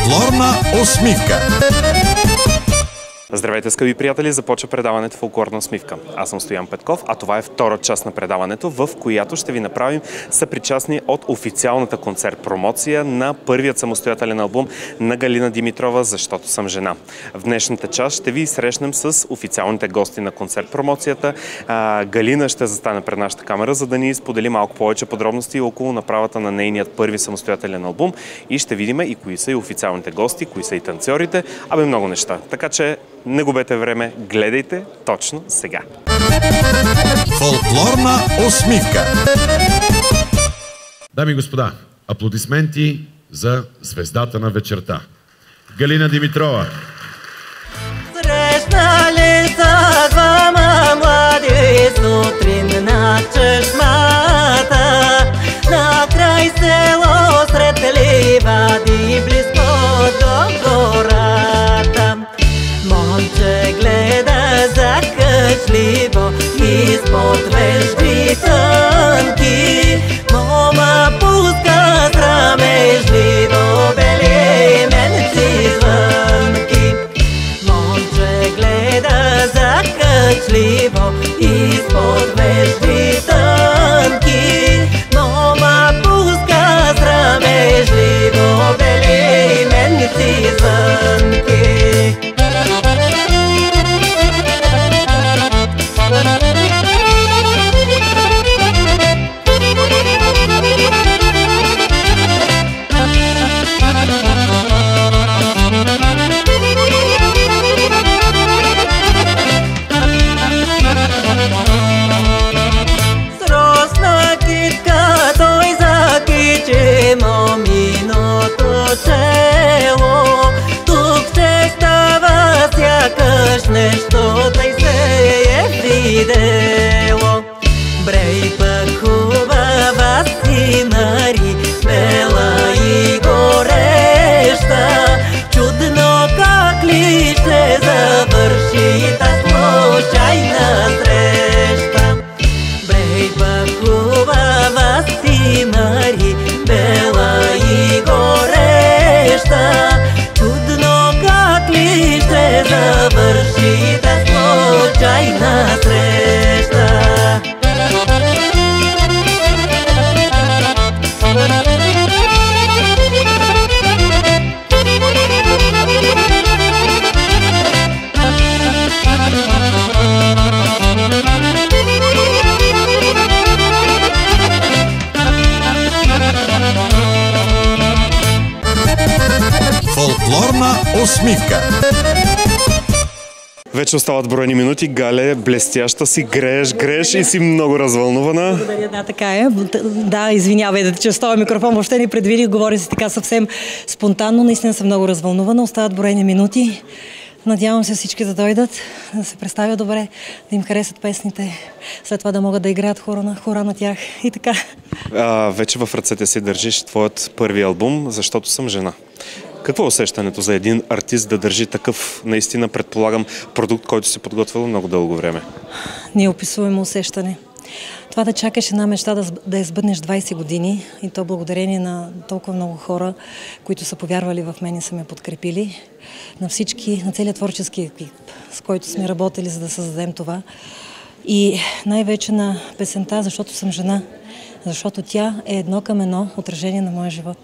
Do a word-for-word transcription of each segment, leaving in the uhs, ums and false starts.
Фолклорна усмивка. Здравейте, скъпи приятели! Започва предаването Фолклорна усмивка. Аз съм Стоян Петков, а това е втора част на предаването, в която ще ви направим съпричастни от официалната концерт-промоция на първият самостоятелен албум на Галина Димитрова "Защото съм жена". В днешната част ще ви срещнем с официалните гости на концерт-промоцията. А, Галина ще застане пред нашата камера, за да ни сподели малко повече подробности около направата на нейният първи самостоятелен албум и ще видим и кои са и официалните гости, кои са и танцорите, абе много неща. Така че не губете време, гледайте точно сега. Фолклорна усмивка. Дами и господа, аплодисменти за звездата на вечерта. Галина Димитрова. Срещнали са двама млади сутрин на чешмата, на край село сред ливади, близко до гората. Момче гледа закачливо изпод вежди тънки, мома пуска срамежливо бели менци звънки. Момче гледа закачливо изпод вежди тънки, мома пуска срамежливо бели менци звънки. Нещо тъй се е видело. Брей пък хубава си Мари, бела и гореща, чудно как ли ще завърши та случайна среща. Брей пък хубава си Мари, бела и гореща, чудно как ли ще завърши та случайна среща. Фолклорна усмивка. Вече остават броени минути. Гале, блестяща си, грееш, грееш и си много развълнувана. Благодаря, да, така е. Да, извинявай, че с този микрофон въобще не предвидих, говори си така съвсем спонтанно. Наистина съм много развълнувана. Остават броени минути. Надявам се всички да дойдат, да се представят добре, да им харесат песните, след това да могат да играят хора на, хора на тях и така. А, вече в ръцете си държиш твоят първи албум "Защото съм жена". Какво е усещането за един артист да държи такъв, наистина предполагам, продукт, който си подготвил много дълго време? Неописуемо усещане. Това да чакаш една мечта да, да я сбъднеш двайсет години и то благодарение на толкова много хора, които са повярвали в мен и са ме подкрепили, на всички, на целият творчески екип, с който сме работили, за да създадем това. И най-вече на песента "Защото съм жена", защото тя е едно към едно отражение на моя живот.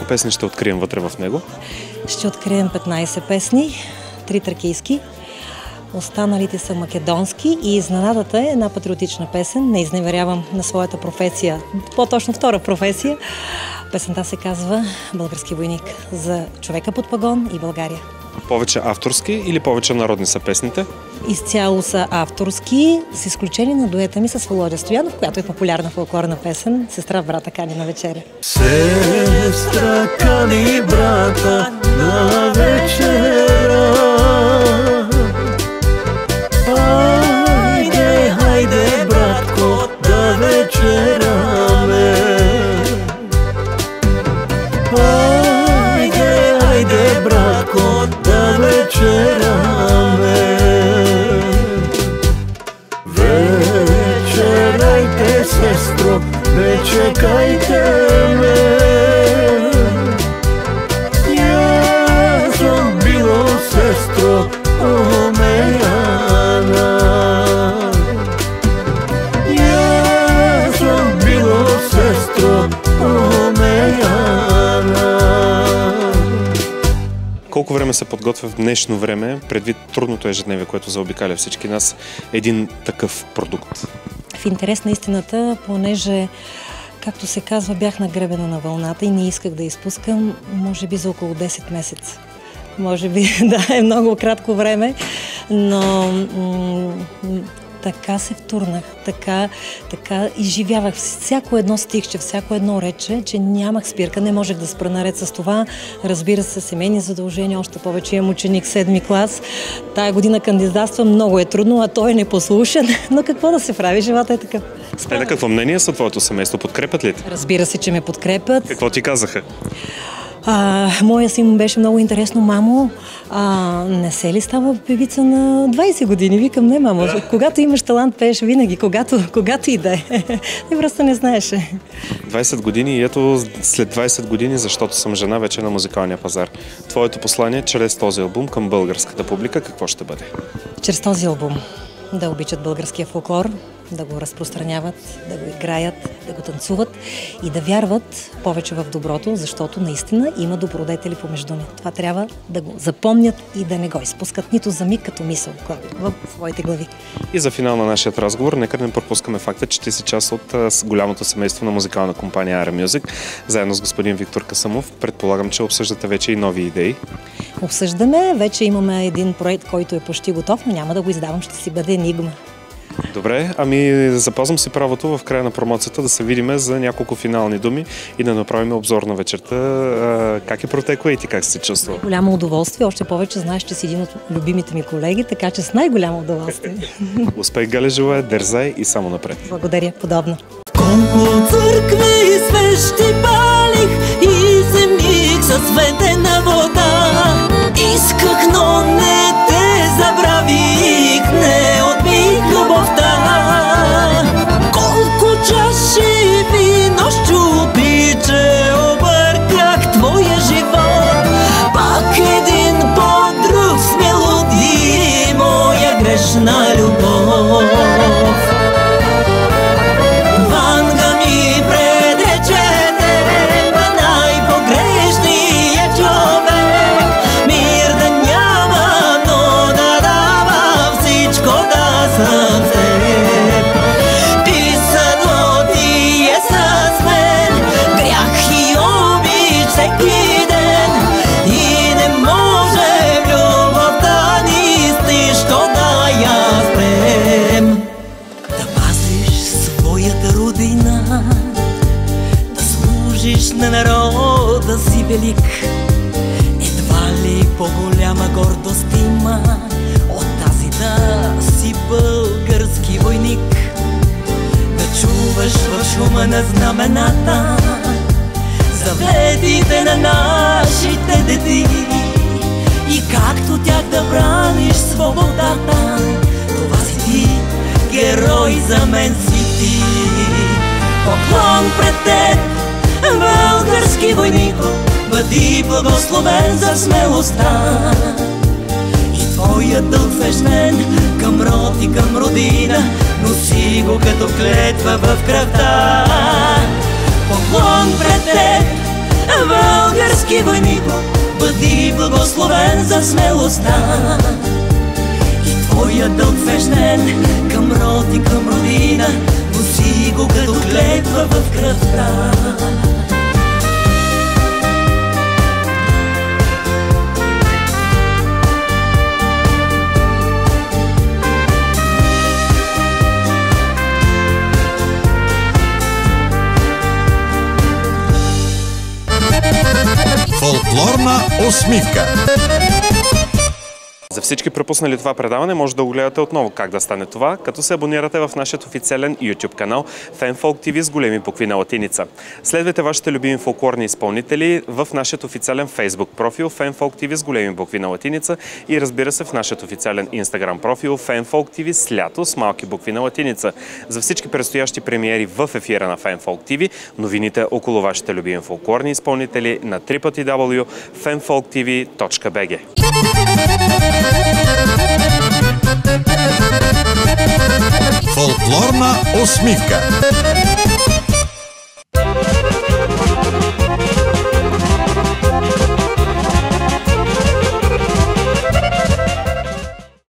песни ще открием вътре в него? Ще открием петнайсет песни, три тракийски, останалите са македонски и изненадата е една патриотична песен. Не изневерявам на своята професия, по-точно втора професия. Песента се казва "Български войник", за човека под пагон и България. Повече авторски или повече народни са песните? Изцяло са авторски, с изключение на дуета ми с Володя Стоянов, която е популярна фолклорна песен "Сестра брата кани на вечеря". Сестра кани брата на вечеря, хайде, хайде, братко, да вечеряме. Хайде, хайде, братко, да вечеряме. Вечеряйте, сестро, не чекайте ме. Я съм било, сестро, умеяна. Я съм било, сестро, умеяна. Колко време се подготвя в днешно време, предвид трудното ежедневие, което заобикаля всички нас, един такъв продукт? В интерес на истината, понеже, както се казва, бях нагребена на вълната и не исках да изпускам, може би за около десет месеца. Може би, да, е много кратко време, но м- така се втурнах, така, така изживявах всяко едно стихче, всяко едно рече, че нямах спирка, не можех да спра. Наред с това, разбира се, семейни задължения, още повече имам ученик седми клас. Тая година кандидатства, много е трудно, а той е непослушен, но какво да се прави, живота е такъв. Е, какво мнение са твоето семейство? Подкрепят ли те? Разбира се, че ме подкрепят. Какво ти казаха? А, моя син беше много интересно: "Мамо, а, не се ли става певица на двайсет години?" Викам: "Не, мамо, когато имаш талант, пееш винаги, когато, когато и да е." И просто не знаеше. двайсет години и ето след двайсет години, защото съм жена, вече на музикалния пазар. Твоето послание чрез този албум към българската публика какво ще бъде? Чрез този албум да обичат българския фолклор, да го разпространяват, да го играят, да го танцуват и да вярват повече в доброто, защото наистина има добродетели помежду ни. Това трябва да го запомнят и да не го изпускат нито за миг като мисъл в своите глави. И за финал на нашия разговор, нека не пропускаме факта, че ти си част от голямото семейство на музикална компания Ара Music, заедно с господин Виктор Касъмов. Предполагам, че обсъждате вече и нови идеи. Обсъждаме, вече имаме един проект, който е почти готов, но няма да го издавам, ще си бъде енигма. Добре, ами запазвам си правото в края на промоцията да се видиме за няколко финални думи и да направим обзор на вечерта. Как е протекла и ти как се чувства? Голямо удоволствие, още повече знаеш, че си един от любимите ми колеги, така че с най-голямо удоволствие. Успех, Галя, желая, дерзай и само напред. Благодаря, подобно. Колко църкви свещи палих и земник със светена вода. Исках, но не те забравих, не отбих любовта. Колко чаши вино щупи, че обърках твоя живот. Пак един по-друг с мелодии, моя грешна любов. На народа си велик, едва ли по-голяма гордост има от тази да си български войник. Да чуваш в шума на знамената заветите на нашите деди и както тях да браниш свободата. Това си ти, герой, за мен си ти. Поклон пред теб, български войнико, бъди благословен за смелостта и твоят дълг свещен към род и към родина, носи го като клетва в кръвта. Поклон пред теб, Български войнико, бъди благословен за смелостта и твоя дълг свещен към род и към родина, носи го като клетва в кръвта. Фолклорна усмивка. За всички пропуснали това предаване, може да го гледате отново. Как да стане това? Като се абонирате в нашия официален YouTube канал Фенфолк ТВ с големи букви на латиница. Следвайте вашите любими фолклорни изпълнители в нашия официален Facebook профил Фенфолк ТВ с големи букви на латиница и разбира се в нашия официален Instagram профил Фенфолк ТВ с лято с малки букви на латиница. За всички предстоящи премиери в ефира на Фенфолк ТВ, новините около вашите любими фолклорни изпълнители на дабъл ю дабъл ю дабъл ю точка фенфолк ти ви точка би джи. Фолклорна усмивка.